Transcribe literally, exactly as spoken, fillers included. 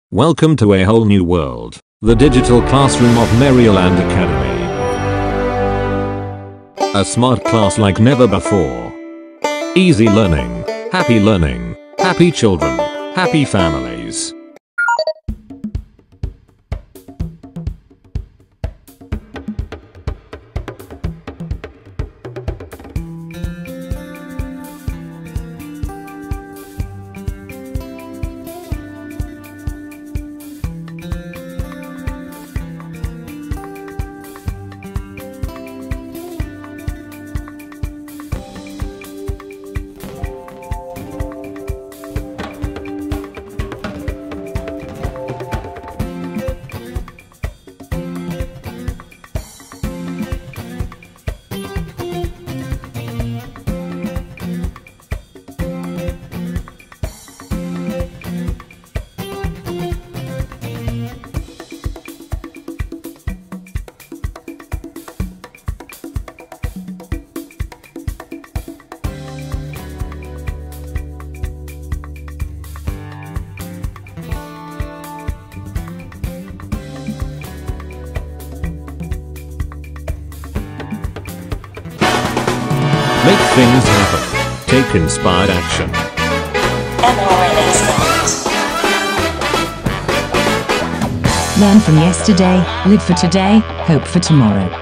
Welcome to a whole new world, the digital classroom of Merryland Academy. A smart class like never before. Easy learning, happy learning, happy children, happy families. Make things happen. Take inspired action. Learn from yesterday, live for today, hope for tomorrow.